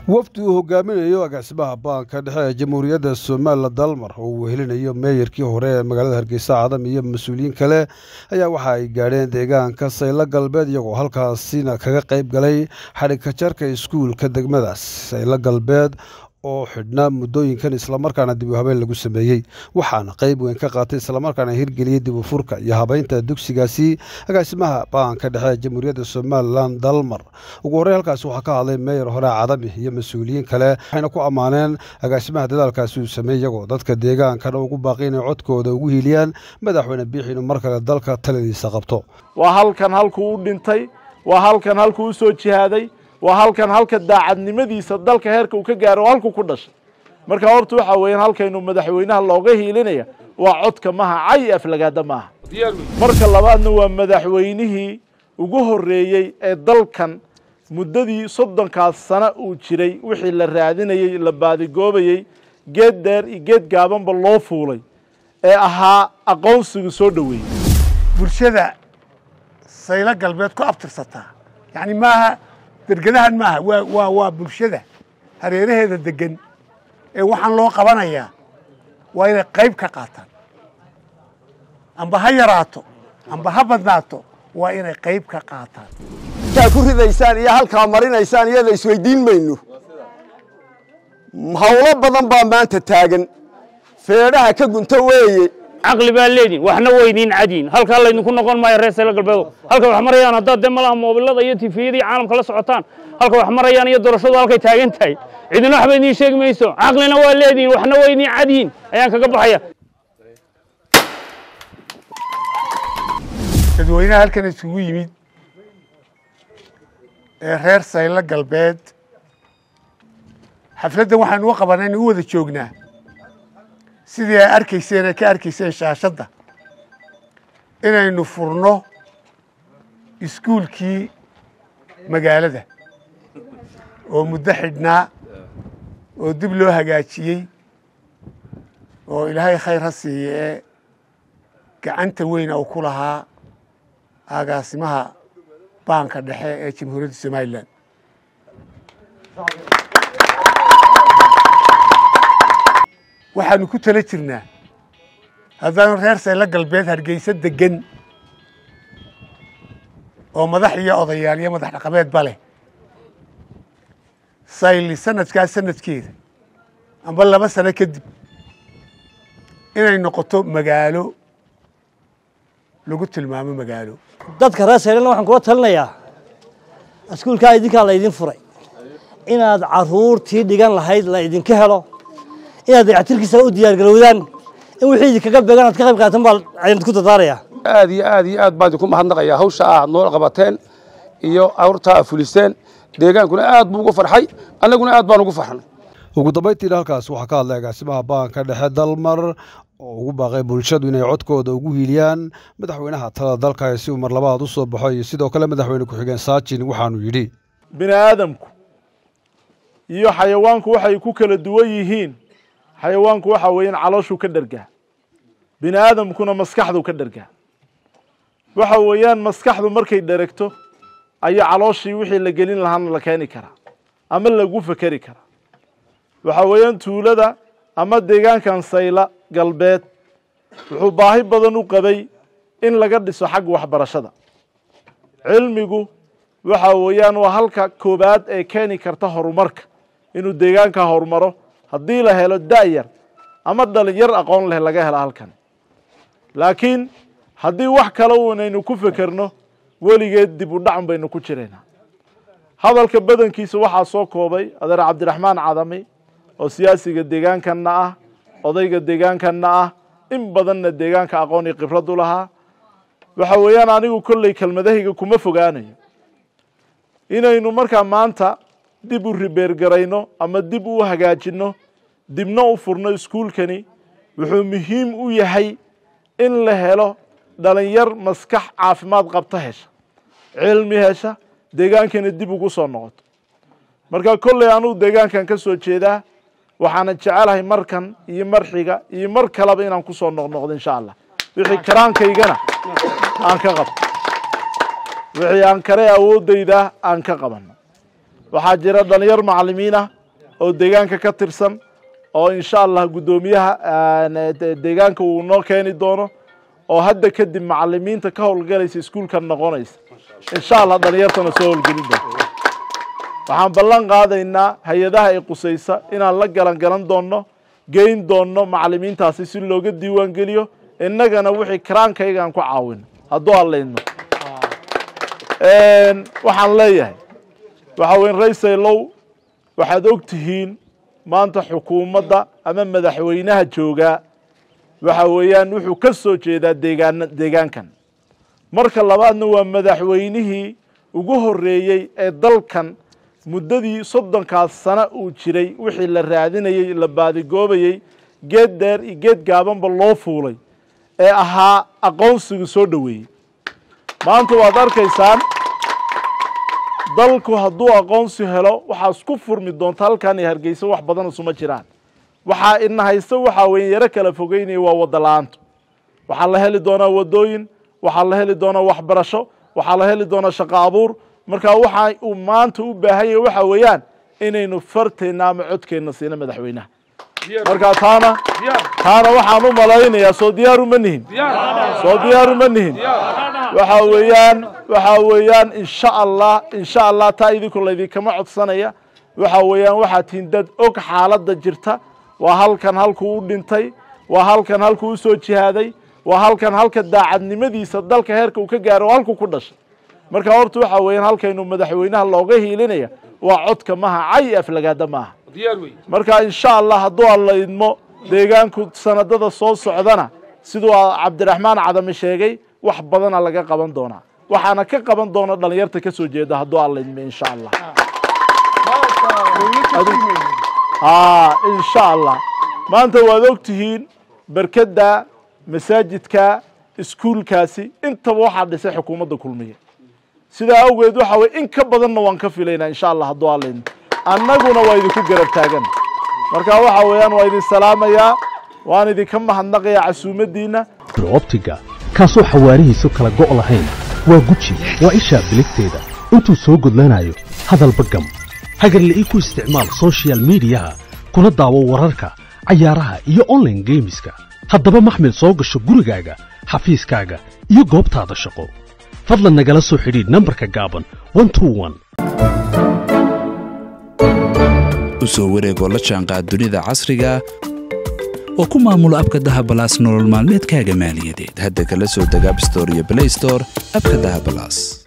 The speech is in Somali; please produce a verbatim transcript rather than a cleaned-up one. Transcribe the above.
wafdi uu hogaaminayo agaasimaha baanka dhexe ee jamhuuriyadda Soomaaliya Dalmar oo uu helinayo meeyarkii hore ee magaalada Hargeysa Cadam iyo mas'uuliyiin kale ayaa waxa ay gaadheen deegaanka Sayla Galbeed iyagoo halkaasina kaga qayb galay xadhigka jarka iskuulka degmadaas Sayla Galbeed oo xidhnaa muddooyinkan isla markaana dib u habeen lagu sameeyay waxaana qayb weyn ka qaatay isla markaana hirgeliyay dib u furka iyo habaynta dugsigaasi agaasimaha baanka dhexe ee jamhuuriyadda Soomaaliya Dalmar ugu horreyn halkaas waxa ka hadlay meeyar hore Cadam iyo mas'uuliyiin kale waxayna ku amaaneen agaasimaha dadaalkaasi uu sameeyay iyagoo dadka deegaankana ugu baaqinay codkooda ugu hiiliyaan madaxweyne biixin mar kale dalka taladiisa qabto waa halkan halkuu u dhintay waa halkan halkuu u soo jihaaday waa halkan halka daacadnimadiisa dalka heerka uu ka gaaro halku ku dhashay marka horta waxa weeyaan halkaynu madaxweynaha looga hiilinaya waa codka maha cay aflagaada maaha marka labaadna waa madaxweynihii ugu horeeyay ee dalkan muddadii soddonkaas sano uu jiray wixii la raadinayay la baadigoobayay geed dheer iyo geed gaabanba loo fuulay ee ahaa aqoonsigu soo dhaweeyay bulshada Sayla Galbeed ku abtirsataa yani maaha درجناها معها و و و بالشدة هريره هذا الدجن وحن لو قبنا يا وإلى قريب كقاطع أم بهيراته أم بهبضناته وإلى قريب كقاطع تأكل هذا إنسان يا هالكامرين إنسان يا ذا سويدين منه محاولة بدن بمان تتاجن فيرها كجن توي عقل بالليدين وإحنا ويدين عدين هل كان لنا كنا قلنا ما يرسل لك البيض هل كان حمريان هذا دم الله موبيل هذا يأتي في ذي عالم خلاص عطان هل كان حمريان يدرس هذا هل كيتاجن تاي عندنا حبيني شيء ما يسوى عقلنا والليدين وإحنا ويدين عدين أيام كقبل حياة تدوينا هل كان يسوي يمين غير Sayla Galbeed حفلة وحن وقبنا نود الشوقنا sidii ay arkayseen ka arkayseen shaashada inaynu furno iskuulkii magaalada oo muddo xidhnaa oo dib loo hagaajiyay oo ilaahay khayr ha siiyay gacanta weyn oo ku lahaa agaasimaha baanka dhexe ee jamhuuriyadda Soomaaliya waxaanu ku tala jirnaa haddaan reer Sayla Galbeed Hargeysa degan oo madax iyo odayaal iyo madax dhaqameed bale sayli sanadkaas sanadkeeda amba laba sano kadib inay noqoto magaalo lagu tilmaamo magaalo dadka reer Sayla waxaan kula talinayaa iskuulka idinka la idin furay inaad caruurtii dhigan lahayd la idinka helo inaad dayactirkiisa u diyaar garowdaan in wixii kaga beegan ka qayb qaadan bal ayaan ku dadaaraya aad iyo aad iyo aad baad ku mahadnaqayaa hawsha aad noo qabateen iyo awrta fuliseen deegaankuna aad buu ugu farxay annaguna aad baan ugu farxnay ugu dambeyntii halkaas waxa ka hadlay agaasimaha baanka dhexe Dalmar oo ugu baaqay bulshadu inay codkooda ugu hiiliyaan madaxweynaha talada dalka si uu mar labaad u soo baxo iyo sidoo kale madaxweyne ku xigeen Saajin waxaanu yiri bini'aadamku iyo xayawaanku waxay ku kala duwan yihiin xayawaanku waxa weeyaan calooshu ka dhargaa bini'aadamkuna maskaxdu ka dhargaa waxa weeyaan maskaxdu markay dharagto ayaa calooshii wixii la gelin lahaana la keeni karaa ama lagu fakari karaa waxa weeyaan tuulada ama deegaankan Sayla Galbeed wuxuu baahi badan u qabay in laga dhiso xag waxbarashada cilmigu waxa weeyaan waa halka koobaad ee keeni karta horumarka inuu deegaanka horumaro haddii la helo daayar ama dhalinyar aqoon leh laga helo halkan laakiin haddii wax kale uunaynu ku fekerno weligeed dib u dhac baynu ku jireynaa hadalka badankiisa waxaa soo koobay adeer Cabdiraxmaan Cadami oo siyaasiga deegaankanna ah odayga deegaankanna ah in badanna deegaanka aqoon iyo khibrad u lahaa waxa weeyaan anigu kolley kelmadahayga kuma fogaanayo inaynu markaa maanta dib u ribeer garayno ama dib u hagaajino dibna u furno iskuulkani wuxuu muhiim u yahay in la helo dhalinyar maskax caafimaad qabta hesha cilmi hesha deegaankana dib ugu soo noqoto marka kolley anu deegaankan ka soo jeedaa waxaan jecelahay markan iyo marxiga iyo mar kaleba inaan ku soo noqnoqdo insha Allah wixii karaankayga aan ka qabto wixii aan kare awoodayda aan ka qabano waxaa jira dhalinyar macallimiin ah oo deegaanka ka tirsan oo insha allah guddoomiyaha deegaanka uu noo keeni doono oo hadda kadib macallimiinta ka howlgalaysa iskuulka noqonaysa insha allah dhalinyartana soo howlgelin doonto waxaan ballan qaadaynaa hay-adaha ay qusaysa inaan la galan galan doonno geyn doonno macallimiintaasi si looga diiwaan geliyo innagana wixii karaankayga aan ku caawino hadduu hadlayno waxaan leeyahay waxa weyn raysaylow waxaad og tihiin maanta xukuumadda ama madaxweynaha joogaa waxa weeyaan wuxuu ka soo jeedaa deegaan deegaankan marka labaadna waa madaxweynihii ugu horeeyey ee dalkan muddadii soddonkaas sano uu jiray wixii la raadinayey la baadigoobayey geed dheer iyo geed gaabanba loo fuulay ee ahaa aqoonsigu soo dhoweeyey maanta waad arkaysaan dalku hadduu aqoonsi helo waxaa isku furmi doonta halkan iyo hargeysa wax badan isuma jiraan waxaa ina haysta waxaa weyn yaro kala fogeynaya waa wadda la-aantu waxaa la heli doonaa waddooyin waxaa la heli doonaa waxbarasho waxaa la heli doonaa shaqo abuur marka waxa uu maanta u baahan yahay waxa weeyaan inaynu farteena ama codkeena siina madaxweynaha marka taana taana waxaan u malaynayaa soo diyaar uma nihin soo diyaar uma nihin waxa weeyaan waxa weeyaan insha allah insha allah taa idinku laydikama codsanaya waxa weeyaan waxaa tihiin dad og xaaladda jirta waa halkan halkuu u dhintay waa halkan halkuu u soo jihaaday waa halkan halka daacadnimadiisa dalka heerka uu ka gaaro halkuu ku dhashay marka horta waxa weeyaan halkaynu madaxweynaha looga hiilinaya waa codka maha cay aflagaada maaha marka insha allah hadduu alla idmo deegaanku sanadada soo socdana siduu cabdiraxmaan cadame sheegay wax badana laga qaban doonaa waxaana ka qaban doona dhalinyarta ka soo jeeda hadduu alla idmo insha allah aa insha allah maanta waad og tihiin barkada masaajidka iskuulkaasi intaba waxaa dhisay xukuumadda kulmiye sidaa awgeed waxa weeye in ka badanna waan ka filaynaa insha allah hadduu alla idmo annaguna waa idinku garab taagan marka waxa weeyaan waa idin salaamayaa waan idinka mahadnaqayaa casuumadiina optiga kaasoo xawaarihiisu kala go' lahayn waa guji waa ishaa biligteeda intuu soo gudlanayo hadalba gam hagarla'ii ku isticmaal social mediyaha kuna daawo wararka cayaaraha iyo online gameska haddaba maxmil soo gasho gurigaaga xafiiskaaga iyo goobtaada shaqo fadlan nagala soo xidhiidh nambarka gaaban one two one u soo wareegoo la jaanqaad dunida casriga oo ku maamulo abka dahabalaas nolol maalmeedkaaga maaliyadeed hadda kala soo deg App Store iyo Play Store abka dahabalaas